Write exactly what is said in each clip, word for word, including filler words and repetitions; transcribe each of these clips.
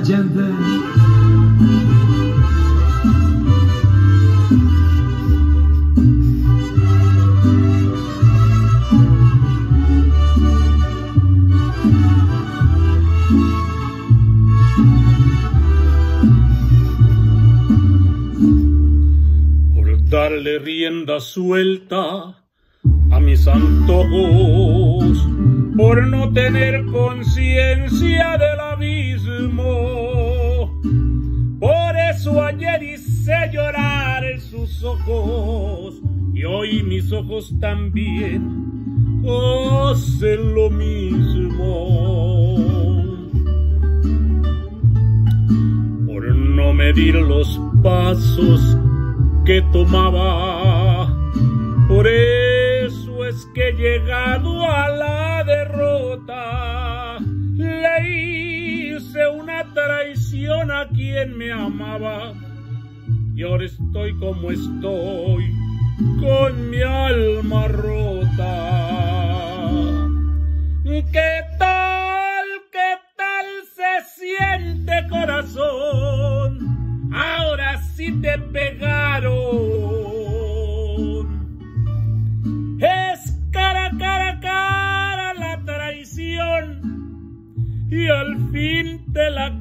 gente. Por darle rienda suelta a mis antojos, por no tener conciencia del abismo. Por eso ayer hice llorar sus ojos, y hoy mis ojos también hacen lo mismo. Por no medir los pasos que tomaba, por eso es que he llegado a la derrota. Le hice una traición a quien me amaba, y ahora estoy como estoy, con mi alma rota. ¿Qué tal, qué tal se siente, corazón? Ahora sí te pegaron. Es cara, cara, cara la traición, y al fin te la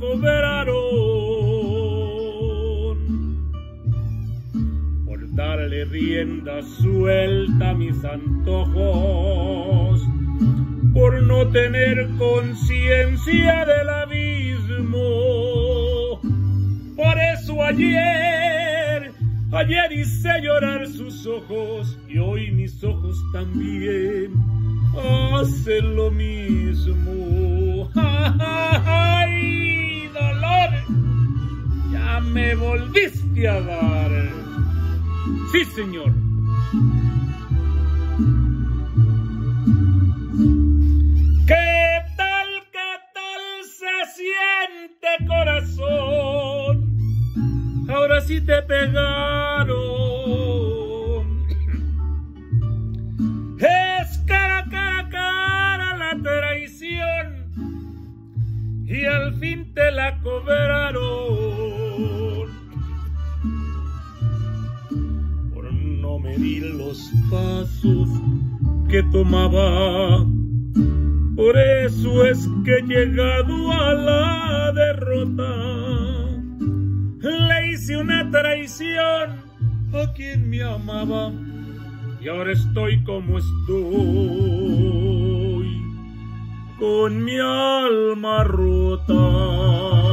cobraron. Por darle rienda suelta a mis antojos, por no tener conciencia del abismo. Por eso ayer, ayer hice llorar sus ojos, y hoy mis ojos también hacen lo mismo. ¡Ay, dolor! Ya me volviste a dar. Sí, señor. ¿Qué tal, qué tal se siente, corazón? Ahora sí te pegaron. Es cara, cara, cara la traición, y al fin te la cobraron. Por no medir los pasos que tomaba, por eso es que he llegado a la derrota. Le hice una traición a quien me amaba, y ahora estoy como estoy, con mi alma rota.